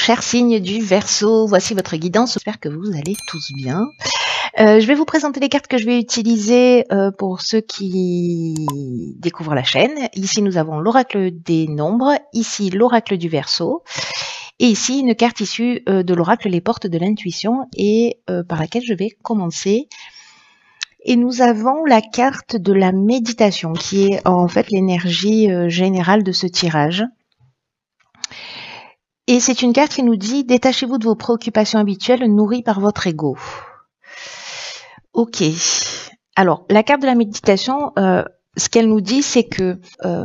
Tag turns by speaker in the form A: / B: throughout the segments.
A: chers signes du Verseau, voici votre guidance, j'espère que vous allez tous bien. Je vais vous présenter les cartes que je vais utiliser pour ceux qui découvrent la chaîne. Ici nous avons l'oracle des nombres, ici l'oracle du Verseau, et ici une carte issue de l'oracle Les Portes de l'Intuition et par laquelle je vais commencer. Et nous avons la carte de la méditation qui est en fait l'énergie générale de ce tirage. Et c'est une carte qui nous dit « Détachez-vous de vos préoccupations habituelles nourries par votre ego ». Ok. Alors, la carte de la méditation, ce qu'elle nous dit, c'est que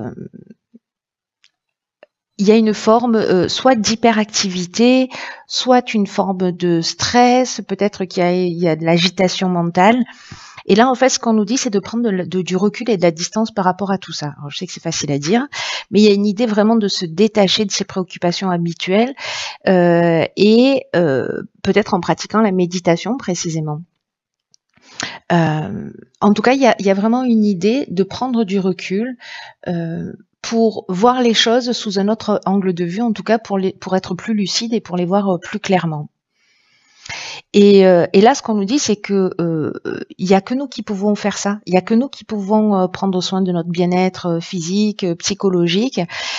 A: il y a une forme soit d'hyperactivité, soit une forme de stress, peut-être qu'il y a de l'agitation mentale. Et là, en fait, ce qu'on nous dit, c'est de prendre du recul et de la distance par rapport à tout ça. Alors, je sais que c'est facile à dire, mais il y a une idée vraiment de se détacher de ses préoccupations habituelles et peut-être en pratiquant la méditation précisément. En tout cas, il y a vraiment une idée de prendre du recul pour voir les choses sous un autre angle de vue, en tout cas pour être plus lucide et pour les voir plus clairement. Et là, ce qu'on nous dit, c'est que il y a que nous qui pouvons faire ça. Il y a que nous qui pouvons prendre soin de notre bien-être physique, psychologique,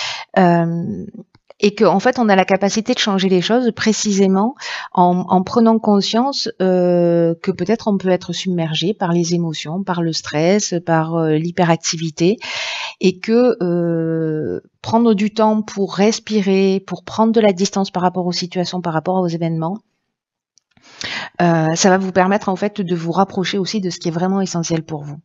A: et qu'en fait, on a la capacité de changer les choses précisément en prenant conscience que peut-être on peut être submergé par les émotions, par le stress, par l'hyperactivité, et que prendre du temps pour respirer, pour prendre de la distance par rapport aux situations, par rapport aux événements, ça va vous permettre en fait de vous rapprocher aussi de ce qui est vraiment essentiel pour vous.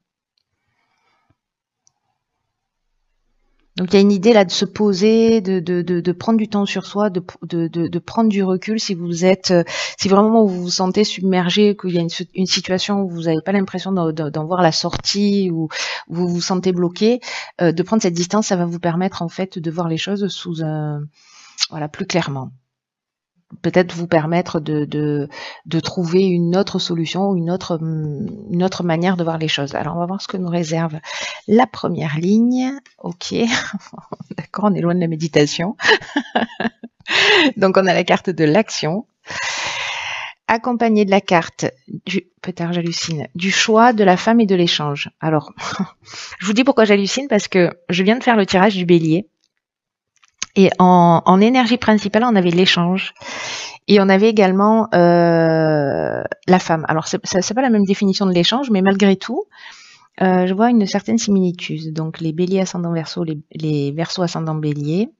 A: Donc il y a une idée là de se poser, de prendre du temps sur soi, de prendre du recul si vous êtes, si vraiment vous vous sentez submergé, qu'il y a une situation où vous n'avez pas l'impression d'en voir la sortie ou vous vous sentez bloqué, de prendre cette distance, ça va vous permettre en fait de voir les choses sous voilà, plus clairement. Peut-être vous permettre de trouver une autre solution, une autre manière de voir les choses. Alors, on va voir ce que nous réserve la première ligne. Ok, d'accord, on est loin de la méditation. Donc, on a la carte de l'action, accompagnée de la carte peut-être j'hallucine, du choix, de la femme et de l'échange. Alors, je vous dis pourquoi j'hallucine, parce que je viens de faire le tirage du bélier. Et en énergie principale, on avait l'échange. Et on avait également la femme. Alors, c'est pas la même définition de l'échange, mais malgré tout, je vois une certaine similitude. Donc, les béliers ascendant verseau, les verseaux ascendant bélier.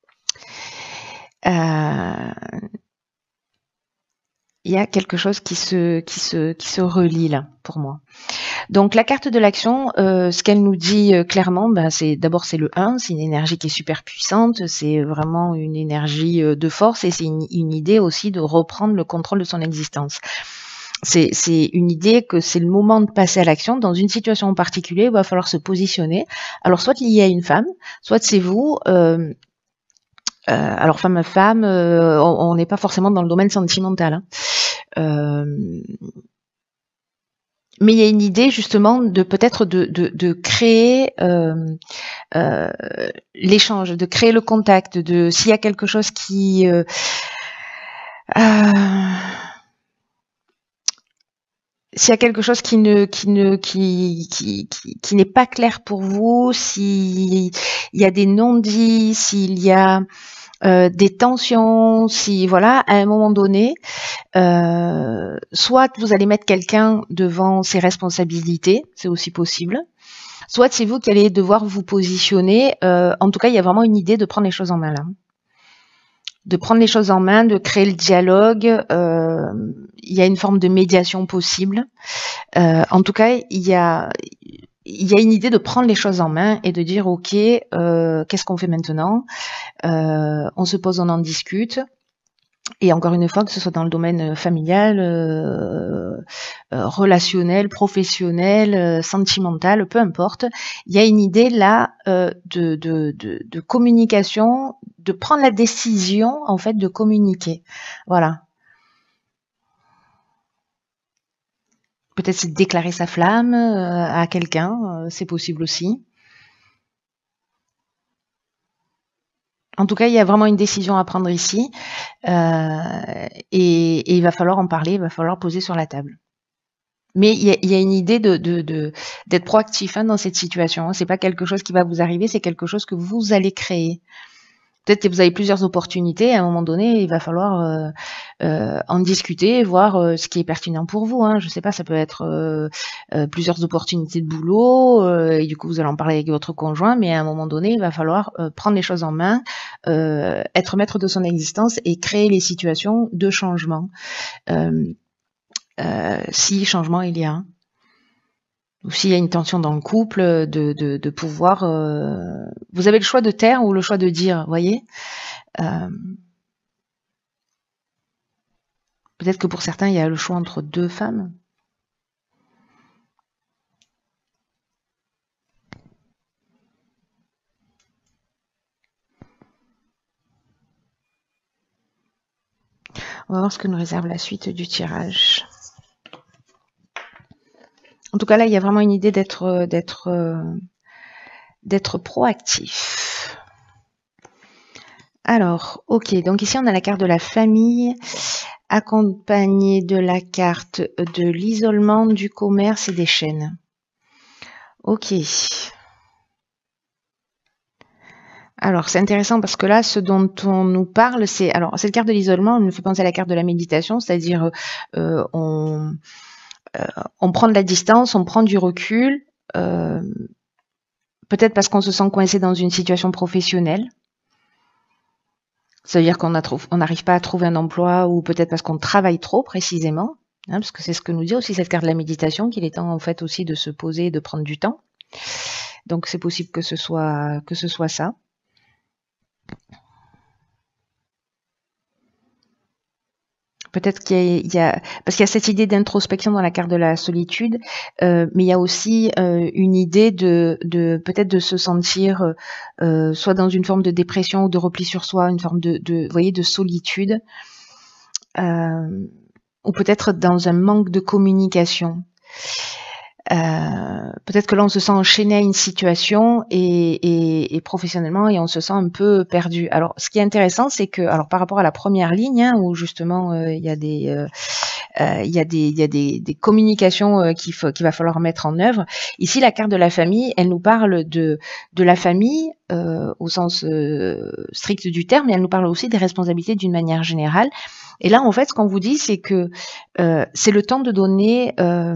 A: Il y a quelque chose qui se relie là, pour moi. Donc la carte de l'action, ce qu'elle nous dit clairement, c'est d'abord c'est le 1, c'est une énergie qui est super puissante, c'est vraiment une énergie de force et c'est une idée aussi de reprendre le contrôle de son existence. C'est une idée que c'est le moment de passer à l'action. Dans une situation en particulier, il va falloir se positionner. Alors soit lié à une femme, soit c'est vous. Alors femme à femme, on n'est pas forcément dans le domaine sentimental. Mais il y a une idée justement de peut-être de créer l'échange, de créer le contact, de s'il y a quelque chose qui s'il y a quelque chose qui n'est pas clair pour vous, s'il y a des non-dits, s'il y a des tensions, si voilà, à un moment donné, soit vous allez mettre quelqu'un devant ses responsabilités, c'est aussi possible, soit c'est vous qui allez devoir vous positionner. En tout cas, il y a vraiment une idée de prendre les choses en main là. De prendre les choses en main, de créer le dialogue. Il y a une forme de médiation possible. En tout cas, il y a une idée de prendre les choses en main et de dire ok, qu'est-ce qu'on fait maintenant? On se pose, on en discute. Et encore une fois, que ce soit dans le domaine familial, relationnel, professionnel, sentimental, peu importe, il y a une idée là de communication, de prendre la décision en fait de communiquer. Voilà. Peut-être c'est de déclarer sa flamme à quelqu'un, c'est possible aussi. En tout cas, il y a vraiment une décision à prendre ici, et il va falloir en parler, il va falloir poser sur la table. Mais il y a une idée d'être proactif dans cette situation. Hein. C'est pas quelque chose qui va vous arriver, c'est quelque chose que vous allez créer. Peut-être que vous avez plusieurs opportunités. À un moment donné, il va falloir en discuter, voir ce qui est pertinent pour vous. Hein. Je sais pas, ça peut être plusieurs opportunités de boulot. Et du coup, vous allez en parler avec votre conjoint. Mais à un moment donné, il va falloir prendre les choses en main, être maître de son existence et créer les situations de changement. Si changement il y a. Ou s'il y a une tension dans le couple, de pouvoir... vous avez le choix de taire ou le choix de dire, vous voyez. Peut-être que pour certains, il y a le choix entre deux femmes. On va voir ce que nous réserve la suite du tirage. En tout cas, là, il y a vraiment une idée d'être proactif. Alors, ok, donc ici, on a la carte de la famille, accompagnée de la carte de l'isolement, du commerce et des chaînes. Ok. Alors, c'est intéressant parce que là, ce dont on nous parle, c'est... Alors, cette carte de l'isolement, elle me fait penser à la carte de la méditation, c'est-à-dire on prend de la distance, on prend du recul, peut-être parce qu'on se sent coincé dans une situation professionnelle. Ça veut dire qu'on n'arrive pas à trouver un emploi, ou peut-être parce qu'on travaille trop précisément, hein, parce que c'est ce que nous dit aussi cette carte de la méditation, qu'il est temps en fait aussi de se poser et de prendre du temps. Donc c'est possible que ce soit ça. Peut-être qu'il y a parce qu'il y a cette idée d'introspection dans la carte de la solitude, mais il y a aussi une idée de peut-être de se sentir soit dans une forme de dépression ou de repli sur soi, une forme vous voyez, de solitude, ou peut-être dans un manque de communication. Peut-être que là on se sent enchaîné à une situation et professionnellement, et on se sent un peu perdu. Alors ce qui est intéressant, c'est que, alors par rapport à la première ligne, hein, où justement il y a des communications qu'il va falloir mettre en œuvre. Ici, la carte de la famille, elle nous parle de la famille au sens strict du terme, mais elle nous parle aussi des responsabilités d'une manière générale. Et là, en fait, ce qu'on vous dit, c'est que c'est le temps de donner...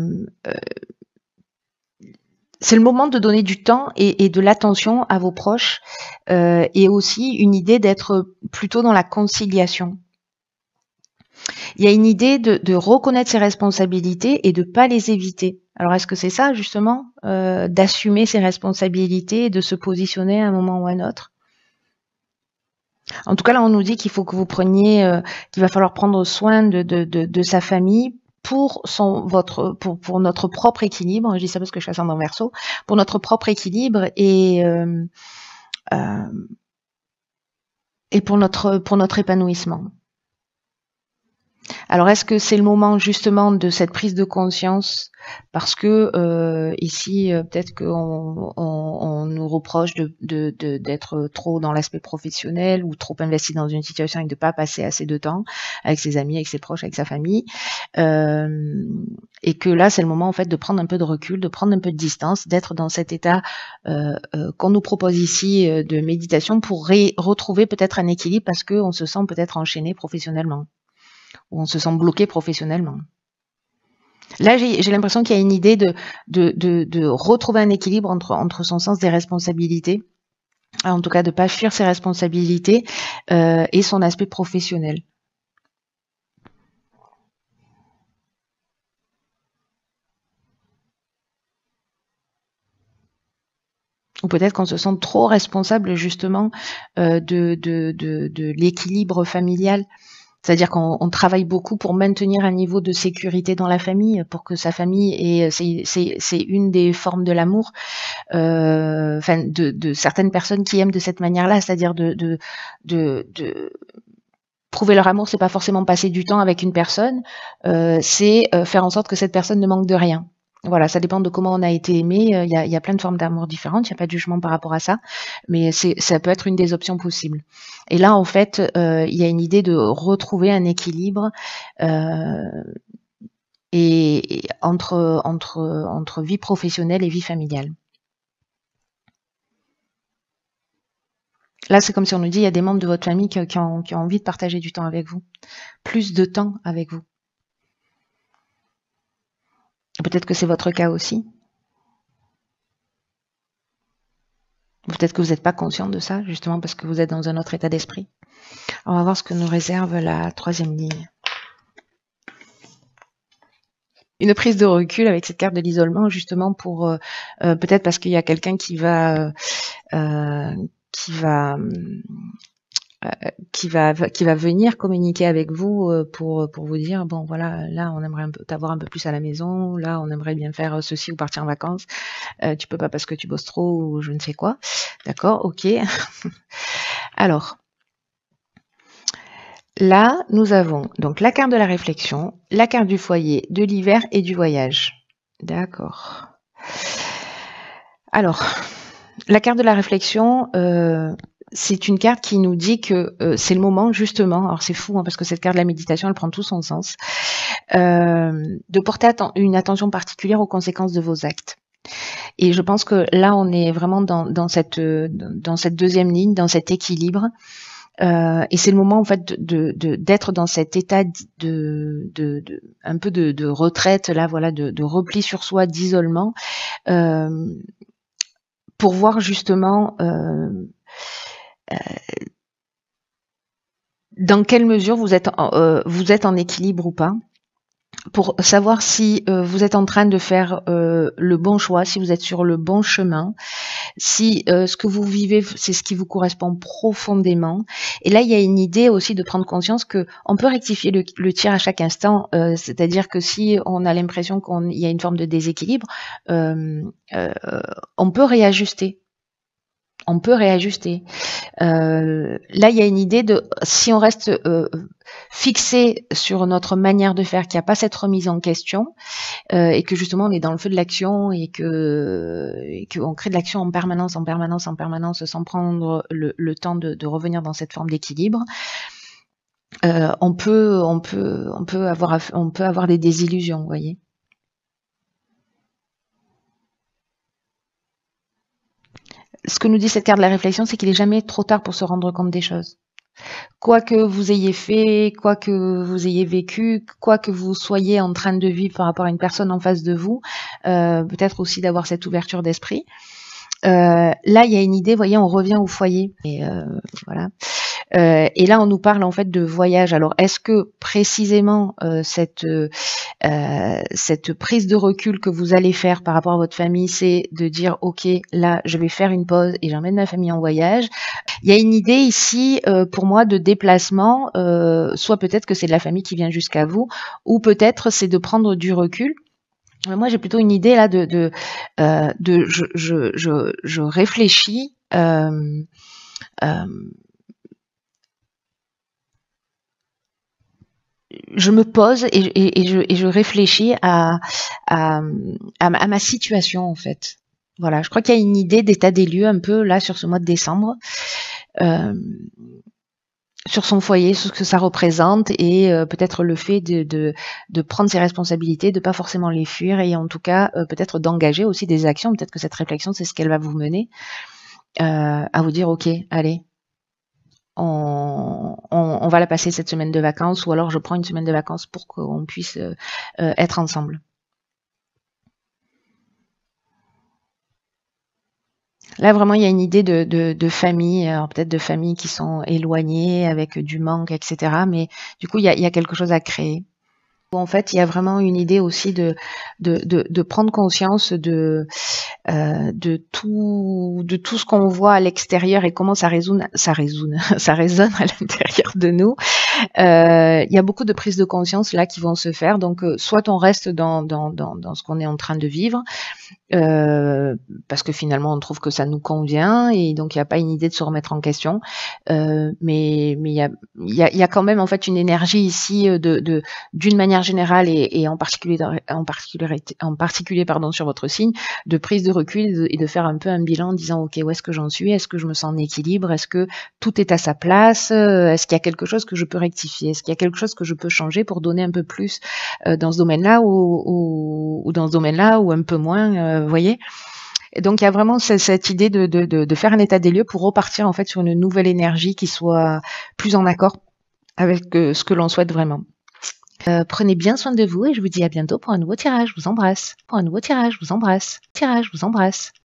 A: c'est le moment de donner du temps et de l'attention à vos proches, et aussi une idée d'être plutôt dans la conciliation. Il y a une idée de reconnaître ses responsabilités et de pas les éviter. Alors est-ce que c'est ça justement, d'assumer ses responsabilités et de se positionner à un moment ou à un autre? En tout cas, là, on nous dit qu'il faut que vous preniez, qu'il va falloir prendre soin de sa famille pour notre propre équilibre. Je dis ça parce que je suis ascendant Verseau, pour notre propre équilibre et pour notre épanouissement. Alors, est-ce que c'est le moment justement de cette prise de conscience? Parce que ici, peut-être qu'on nous reproche d'être trop dans l'aspect professionnel ou trop investi dans une situation et de ne pas passer assez de temps avec ses amis, avec ses proches, avec sa famille. Et que là, c'est le moment en fait de prendre un peu de recul, de prendre un peu de distance, d'être dans cet état qu'on nous propose ici de méditation pour retrouver peut-être un équilibre, parce qu'on se sent peut-être enchaîné professionnellement, où on se sent bloqué professionnellement. Là, j'ai l'impression qu'il y a une idée de retrouver un équilibre entre son sens des responsabilités, en tout cas de ne pas fuir ses responsabilités, et son aspect professionnel. Ou peut-être qu'on se sent trop responsable justement de l'équilibre familial. C'est-à-dire qu'on travaille beaucoup pour maintenir un niveau de sécurité dans la famille, pour que sa famille ait, c'est une des formes de l'amour, enfin de certaines personnes qui aiment de cette manière-là, c'est-à-dire de prouver leur amour, c'est pas forcément passer du temps avec une personne, c'est faire en sorte que cette personne ne manque de rien. Voilà, ça dépend de comment on a été aimé. Il y a plein de formes d'amour différentes. Il n'y a pas de jugement par rapport à ça, mais ça peut être une des options possibles. Et là, en fait, il y a une idée de retrouver un équilibre et entre vie professionnelle et vie familiale. Là, c'est comme si on nous dit, il y a des membres de votre famille qui ont envie de partager du temps avec vous, plus de temps avec vous. Peut-être que c'est votre cas aussi. Peut-être que vous n'êtes pas conscient de ça, justement parce que vous êtes dans un autre état d'esprit. On va voir ce que nous réserve la troisième ligne. Une prise de recul avec cette carte de l'isolement, justement pour peut-être parce qu'il y a quelqu'un qui va venir communiquer avec vous pour vous dire bon voilà, là on aimerait t'avoir un peu plus à la maison, là on aimerait bien faire ceci ou partir en vacances, tu peux pas parce que tu bosses trop ou je ne sais quoi. D'accord, ok. Alors là, nous avons donc la carte de la réflexion, la carte du foyer, de l'hiver et du voyage. D'accord. Alors, la carte de la réflexion, c'est une carte qui nous dit que c'est le moment justement, alors c'est fou hein, parce que cette carte de la méditation, elle prend tout son sens, de porter une attention particulière aux conséquences de vos actes. Et je pense que là, on est vraiment dans cette deuxième ligne, dans cet équilibre. Et c'est le moment en fait d'être dans cet état un peu de retraite là, voilà, de repli sur soi, d'isolement, pour voir justement dans quelle mesure vous êtes en équilibre ou pas, pour savoir si vous êtes en train de faire le bon choix, si vous êtes sur le bon chemin, si ce que vous vivez, c'est ce qui vous correspond profondément. Et là, il y a une idée aussi de prendre conscience que on peut rectifier le tir à chaque instant. C'est-à-dire que si on a l'impression qu'il y a une forme de déséquilibre, on peut réajuster. On peut réajuster. Là, il y a une idée de si on reste fixé sur notre manière de faire, qu'il n'y a pas cette remise en question, et que justement on est dans le feu de l'action et qu'on crée de l'action en permanence, sans prendre le temps de revenir dans cette forme d'équilibre, on peut avoir des désillusions, vous voyez. Ce que nous dit cette carte de la réflexion, c'est qu'il n'est jamais trop tard pour se rendre compte des choses. Quoi que vous ayez fait, quoi que vous ayez vécu, quoi que vous soyez en train de vivre par rapport à une personne en face de vous, peut-être aussi d'avoir cette ouverture d'esprit. Là, il y a une idée, vous voyez, on revient au foyer. Et voilà. Et là, on nous parle en fait de voyage. Alors, est-ce que précisément cette prise de recul que vous allez faire par rapport à votre famille, c'est de dire, ok, là, je vais faire une pause et j'emmène ma famille en voyage. Il y a une idée ici, pour moi, de déplacement. Soit peut-être que c'est de la famille qui vient jusqu'à vous, ou peut-être c'est de prendre du recul. Moi, j'ai plutôt une idée là je réfléchis. Je me pose et je réfléchis à ma situation en fait. Voilà, je crois qu'il y a une idée d'état des lieux un peu là sur ce mois de décembre, sur son foyer, sur ce que ça représente et peut-être le fait de prendre ses responsabilités, de pas forcément les fuir et en tout cas peut-être d'engager aussi des actions. Peut-être que cette réflexion, c'est ce qu'elle va vous mener à vous dire ok, allez. On va la passer cette semaine de vacances ou alors je prends une semaine de vacances pour qu'on puisse être ensemble. Là, vraiment, il y a une idée de famille, alors peut-être de familles qui sont éloignées avec du manque, etc. Mais du coup, il y a quelque chose à créer. En fait, il y a vraiment une idée aussi de prendre conscience de tout ce qu'on voit à l'extérieur et comment ça résonne à l'intérieur de nous. Il y a beaucoup de prises de conscience là qui vont se faire. Donc, soit on reste dans ce qu'on est en train de vivre, parce que finalement on trouve que ça nous convient et donc il n'y a pas une idée de se remettre en question. Mais il y a quand même en fait une énergie ici d'une manière générale et en particulier pardon sur votre signe, de prise de recul et de faire un peu un bilan en disant ok, où est-ce que j'en suis, est-ce que je me sens en équilibre, est-ce que tout est à sa place, est-ce qu'il y a quelque chose que je peux rectifier, est-ce qu'il y a quelque chose que je peux changer pour donner un peu plus dans ce domaine-là ou dans ce domaine-là ou un peu moins, vous voyez. Et donc il y a vraiment cette idée de faire un état des lieux pour repartir en fait sur une nouvelle énergie qui soit plus en accord avec ce que l'on souhaite vraiment. Prenez bien soin de vous et je vous dis à bientôt pour un nouveau tirage. Je vous embrasse. Pour un nouveau tirage, je vous embrasse. Tirage, je vous embrasse.